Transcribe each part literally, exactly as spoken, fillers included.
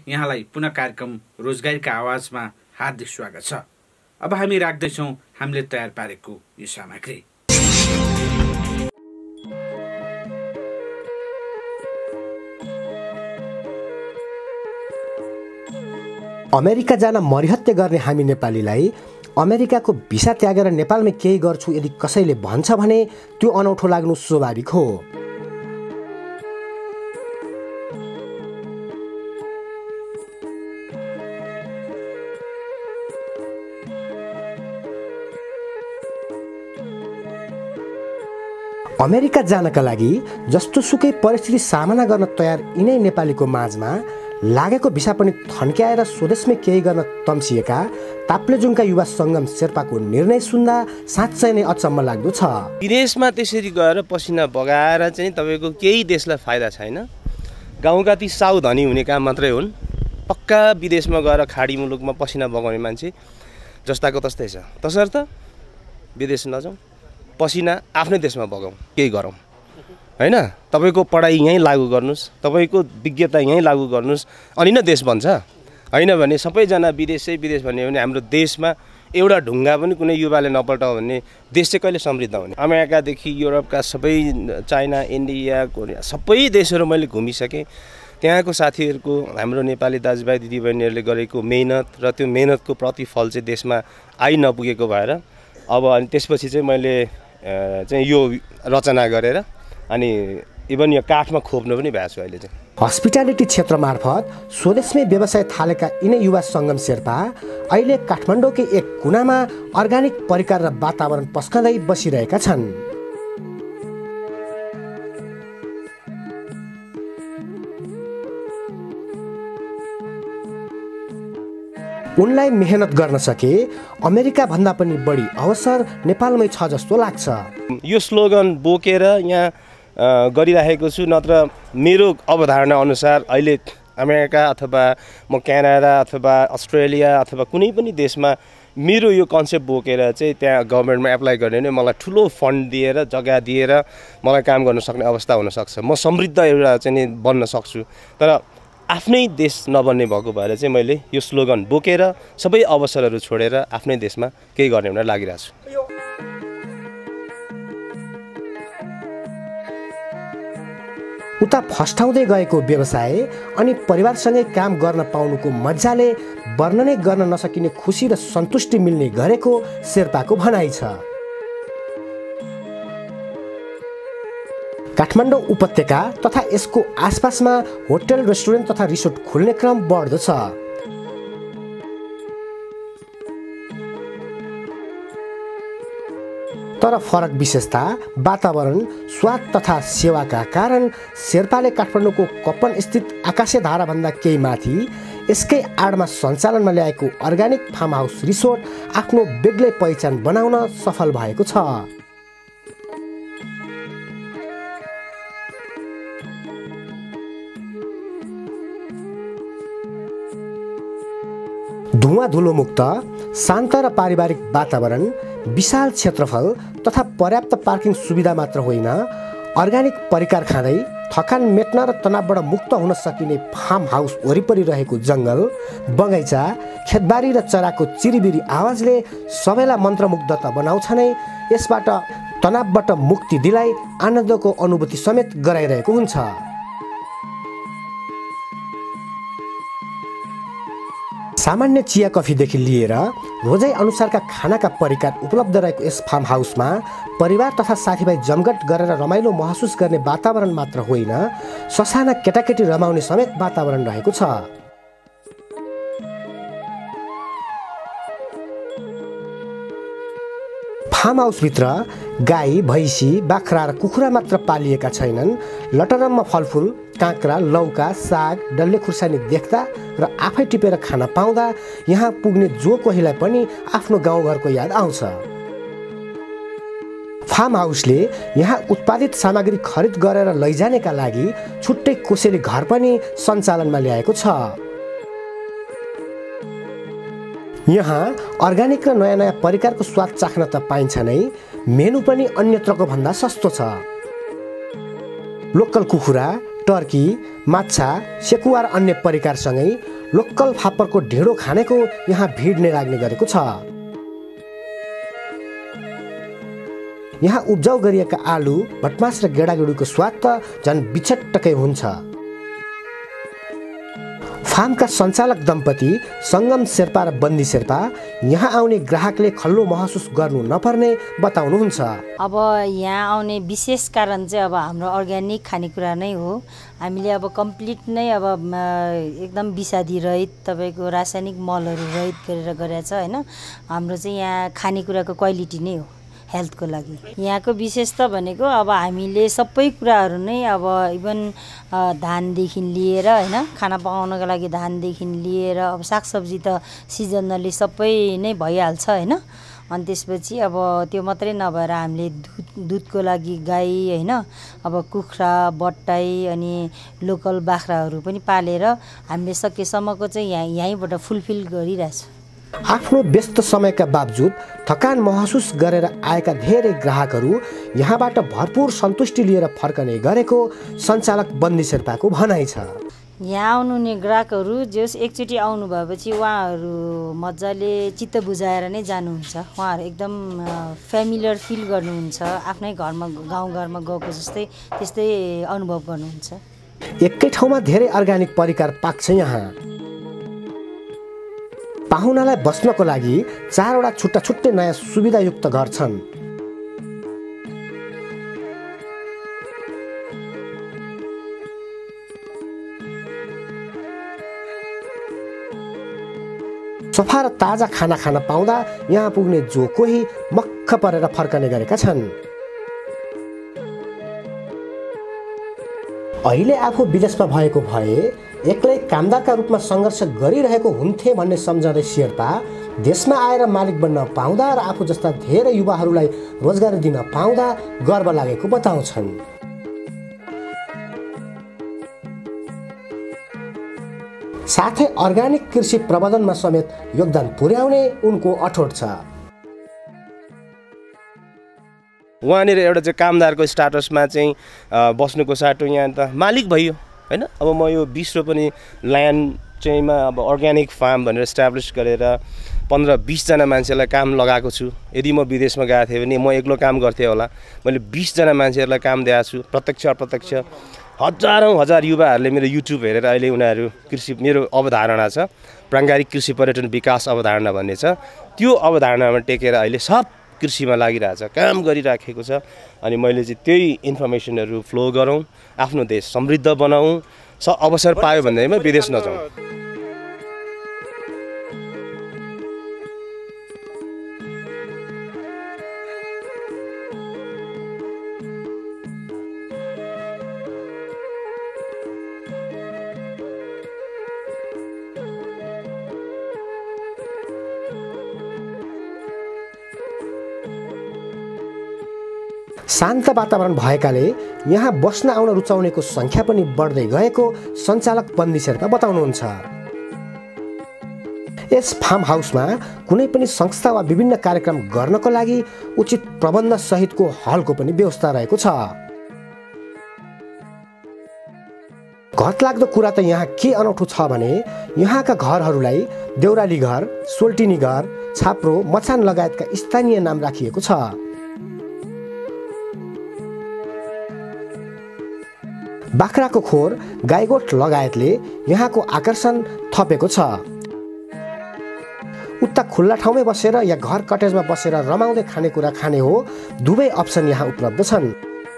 यहाँलाई पुनः कार्यक्रम रोजगारीका आवाजमा हार्दिक स्वागत छ। अब हामी राख्दैछौँ हामीले तयार पारेको यो सामग्री। अमेरिका जान मरिहत्ते गर्ने हामी नेपालीलाई अमेरिकाको भिसा त्यागेर नेपालमै केही गर्छु यदि कसैले भन्छ भने त्यो अनौठो लाग्नु स्वाभाविक हो। अमेरिका जानका लागि जस्तो सुकै परिस्थिति सामना गर्न तयार यिनै नेपालीको माझमा लागेको भिसा पनि थन्क्याएर स्वदेशमै केही गर्न तम्सिएका ताप्लेजुङका युवा सङ्गम शेर्पाको निर्णय सुन्दा साँच्चै नै अचम्म लाग्दो छ। विदेशमा त्यसरी गएर पसिना बगाएर चाहिँ तपाईँको केही देशलाई फाइदा छैन। गाउँका ती सावधानी हुने काम मात्रै हुन्। पक्का विदेशमा गएर खाडी मुलुकमा पसिना बगाउने मान्छे जस्ताको तस्तै छ। तसर्थ विदेश नजाउँ, पसिना आफ्नै देशमा बगाउँ, केही गरौँ हैन। तपाईको पढाइ यहीँ लागू गर्नुस्, तपाईको विज्ञता यहीँ लागू गर्नुस्, अनि न देश बन्छ। हैन भने सबैजना विदेशै विदेश भन्यो भने हाम्रो देशमा एउटा ढुङ्गा पनि कुनै युवाले नपल्टायो भने देश चाहिँ कहिले समृद्ध हुने। अमेरिकादेखि युरोपका सबै, चाइना, इन्डिया, कोरिया सबै देशहरू मैले घुमिसकेँ। त्यहाँको साथीहरूको, हाम्रो नेपाली दाजुभाइ दिदीबहिनीहरूले गरेको मेहनत र त्यो मेहनतको प्रतिफल चाहिँ देशमा आइ नपुगेको भएर अब अनि त्यसपछि चाहिँ मैले चाहिँ यो रचना गरेर अनि इभन यो काठमा खोप्नु पनि भएको छु। अहिले चाहिँ हस्पिटालिटी क्षेत्र मार्फत स्वदेशमै व्यवसाय थालेका यिनै युवा सङ्गम शेर्पा अहिले काठमाडौँकै एक कुनामा अर्ग्यानिक परिकार र वातावरण पस्कँदै बसिरहेका छन्। उनलाई मेहनत गर्न सके अमेरिका भन्दा पनि बढी अवसर नेपालमै छ जस्तो लाग्छ। यो स्लोगन बोकेर यहाँ गरिरहेको छु। नत्र मेरो अवधारणा अनुसार अहिले अमेरिका अथवा म क्यानाडा अथवा अस्ट्रेलिया अथवा कुनै पनि देशमा मेरो यो कन्सेप्ट बोकेर चाहिँ त्यहाँ गभर्मेन्टमा एप्लाई गर्ने भने मलाई ठुलो फन्ड दिएर जग्गा दिएर मलाई काम गर्न सक्ने अवस्था हुनसक्छ। म समृद्ध एउटा चाहिँ बन्न सक्छु। तर आफ्नै देश नबन्ने भएको भएर चाहिँ मैले यो स्लोगन बोकेर सबै अवसरहरू छोडेर आफ्नै देशमा केही गर्ने भनेर लागिरहेको छु। उता फस्टाउँदै गएको व्यवसाय अनि परिवारसँगै काम गर्न पाउनुको मजाले वर्णनै गर्न नसकिने खुसी र सन्तुष्टि मिल्ने गरेको शेर्पाको भनाइ छ। काठमाडौँ उपत्यका तथा यसको आसपासमा होटल, रेस्टुरेन्ट तथा रिसोर्ट खोल्ने क्रम बढ्दो छ। तर फरक विशेषता वातावरण, स्वाद तथा सेवाका कारण शेर्पाले काठमाडौँको कपन स्थित आकाशे धारा भन्दा केही माथि यसकै आडमा सञ्चालनमा ल्याएको अर्ग्यानिक फार्म हाउस रिसोर्ट आफ्नो बेग्लै पहिचान बनाउन सफल भएको छ। धुवाँ धुलो मुक्त, शान्त र पारिवारिक वातावरण, विशाल क्षेत्रफल तथा पर्याप्त पार्किङ सुविधा मात्र होइन, अर्ग्यानिक परिकार खाँदै थकान मेट्न र तनावबाट मुक्त हुन सकिने फार्म हाउस वरिपरि रहेको जङ्गल, बगैँचा, खेतबारी र चराको चिरिबिरी आवाजले सबैलाई मन्त्रमुग्ध त बनाउँछ नै, यसबाट तनावबाट मुक्ति दिलाई आनन्दको अनुभूति समेत गराइरहेको हुन्छ। सामान्य चिया कफीदेखि लिएर रोजाइ अनुसारका खानाका परिकार उपलब्ध रहेको यस फार्म हाउसमा परिवार तथा साथीभाइ जमघट गरेर रमाइलो महसुस गर्ने वातावरण मात्र होइन, ससाना केटाकेटी रमाउने समेत वातावरण रहेको छ। फार्म हाउसभित्र गाई, भैँसी, बाख्रा र कुखुरा मात्र पालिएका छैनन्। लटरममा फलफुल, काँक्रा, लौका, साग, डल्ले खुर्सानी देख्दा र आफै टिपेर खान पाउँदा यहाँ पुग्ने जो कोहीलाई पनि आफ्नो गाउँघरको याद आउँछ। फार्म हाउसले यहाँ उत्पादित सामग्री खरिद गरेर लैजानेका लागि छुट्टै कोसेली घर पनि सञ्चालनमा ल्याएको छ। यहाँ अर्ग्यानिक र नयाँ नयाँ परिकारको स्वाद चाख्न त पाइन्छ नै, मेनु पनि अन्यत्रको भन्दा सस्तो छ। लोकल कुखुरा, टर्की, माछा, सेकुवा र अन्य परिकारसँगै लोकल फापरको ढेँडो खानेको यहाँ भिड नै लाग्ने गरेको छ। यहाँ उब्जाउ गरिएका आलु, भटमास र गेडागुडीको स्वाद त झन् बिछट्टकै हुन्छ। फार्मका सञ्चालक दम्पति सङ्गम शेर्पा र बन्दी शेर्पा यहाँ आउने ग्राहकले खल्लो महसुस गर्नु नपर्ने बताउनुहुन्छ। अब यहाँ आउने विशेष कारण चाहिँ अब हाम्रो अर्ग्यानिक खानेकुरा नै हो। हामीले अब कम्प्लिट नै अब एकदम विषादी रहित तपाईँको रासायनिक मलहरू रहित गरेर गरेको छ होइन। हाम्रो चाहिँ यहाँ खानेकुराको क्वालिटी नै हो हेल्थको लागि। यहाँको विशेषता भनेको अब हामीले सबै कुराहरू नै अब इभन धानदेखि लिएर होइन खाना पकाउनको लागि धानदेखि लिएर अब सागसब्जी त सिजनली सबै नै भइहाल्छ होइन। अनि त्यसपछि अब त्यो मात्रै नभएर हामीले दुध दुधको लागि गाई होइन अब कुखुरा, बट्टाई अनि लोकल बाख्राहरू पनि पालेर हामीले सकेसम्मको चाहिँ यहाँ यहीँबाट फुलफिल गरिरहेछौँ। आफ्नो व्यस्त समयका बावजुद थकान महसुस गरेर आएका धेरै ग्राहकहरू यहाँबाट भरपूर सन्तुष्टि लिएर फर्कने गरेको सञ्चालक बन्दी शेर्पाको भनाइ छ। यहाँ आउनुहुने ग्राहकहरू जस एकचोटि आउनु भएपछि उहाँहरू मजाले चित्त बुझाएर नै जानुहुन्छ। उहाँहरू एकदम फ्यामिलियर फिल गर्नुहुन्छ, आफ्नै घरमा गाउँघरमा गएको जस्तै त्यस्तै अनुभव गर्नुहुन्छ। एकै ठाउँमा धेरै अर्ग्यानिक परिकार पाक्छ। यहाँ पाहुनालाई बस्नको लागि चारवटा छुट्टा छुट्टै नयाँ सुविधायुक्त घर छन्। सफा र ताजा खाना खान पाउँदा यहाँ पुग्ने जो कोही मक्ख परेर फर्कने गरेका छन्। अहिले आफू विदेशमा भएको भए एक्लै कामदारका रूपमा सङ्घर्ष गरिरहेको हुन्थे भन्ने सम्झँदै शेर्पा देशमा आएर मालिक बन्न पाउँदा र आफू जस्ता धेरै युवाहरूलाई रोजगार दिन पाउँदा गर्व लागेको बताउँछन्। साथै अर्ग्यानिक कृषि प्रबन्धनमा समेत योगदान पुर्याउने उनको अठोट छ। वहाँनिर एउटा चाहिँ कामदारको स्टाटसमा चाहिँ बस्नुको साटो यहाँ त मालिक भइयो हैन। अब म यो बिस रोपनी ल्यान्ड चाहिँमा अब अर्ग्यानिक फार्म भनेर इस्टाब्लिस गरेर पन्ध्र बिसजना मान्छेलाई काम लगाएको छु। यदि म विदेशमा गएको थिएँ भने म एक्लो काम गर्थेँ होला। मैले बिसजना मान्छेहरूलाई काम दिएको छु, प्रत्यक्ष अप्रत्यक्ष। हजारौँ हजार युवाहरूले मेरो युट्युब हेरेर अहिले उनीहरू कृषि मेरो अवधारणा छ प्राङ्गारिक कृषि पर्यटन विकास अवधारणा भन्ने छ, त्यो अवधारणामा टेकेर अहिले सब कृषिमा लागिरहेछ, काम गरिराखेको छ। अनि मैले चाहिँ त्यही इन्फर्मेसनहरू फ्लो गरौँ, आफ्नो देश समृद्ध बनाऊँ, स अवसर पायो भन्दैमा विदेश नजाउँ। शान्त वातावरण भएकाले यहाँ बस्न आउन रुचाउनेको सङ्ख्या पनि बढ्दै गएको सञ्चालक बन्दी शेर्पा बताउनुहुन्छ। यस फार्म हाउसमा कुनै पनि संस्था वा विभिन्न कार्यक्रम गर्नको लागि उचित प्रबन्ध सहितको हलको पनि व्यवस्था रहेको छ। घटलाग्दो कुरा त यहाँ के अनौठो छ भने यहाँका घरहरूलाई देउराली घर, सोल्टिनी घर, छाप्रो, मचान लगायतका स्थानीय नाम राखिएको छ। बाख्राको खोर, गाईगोठ लगायतले यहाँको आकर्षण थपेको छ। उता खुल्ला ठाउँमै बसेर या घर कटेजमा बसेर रमाउँदै खानेकुरा खाने हो, दुवै अप्सन यहाँ उपलब्ध छन्।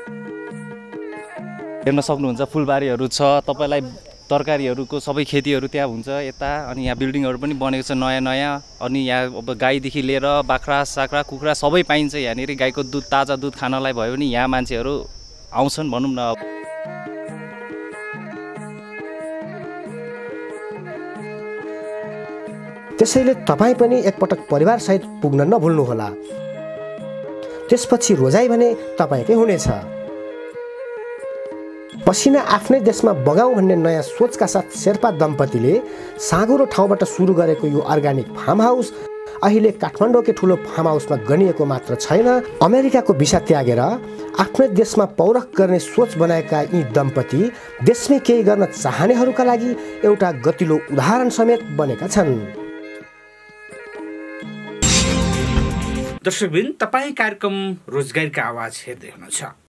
हेर्न सक्नुहुन्छ फुलबारीहरू छ, तपाईँलाई तरकारीहरूको सबै खेतीहरू त्यहाँ हुन्छ यता। अनि यहाँ बिल्डिङहरू पनि बनेको छ नयाँ नयाँ। अनि यहाँ अब गाईदेखि लिएर बाख्रा, साख्रा, कुखुरा सबै पाइन्छ यहाँनिर। गाईको दुध, ताजा दुध खानलाई भयो भने यहाँ मान्छेहरू आउँछन् भनौँ न। त्यसैले तपाईँ पनि एकपटक परिवारसहित पुग्न नभुल्नुहोला। त्यसपछि रोजाइ भने तपाईँकै हुनेछ। पसिना आफ्नै देशमा बगाउँ भन्ने नयाँ सोचका साथ शेर्पा दम्पतिले साँगुरो ठाउँबाट सुरु गरेको यो अर्ग्यानिक फार्म हाउस अहिले काठमाडौँकै ठुलो फार्म हाउसमा गनिएको मात्र छैन, अमेरिकाको भिसा त्यागेर आफ्नै देशमा पौरख गर्ने सोच बनाएका यी दम्पति देशमै केही गर्न चाहनेहरूका लागि एउटा गतिलो उदाहरण समेत बनेका छन्। दर्शकबिन, तपाईँ कार्यक्रम रोजगारका आवाज हेर्दै हुनुहुन्छ।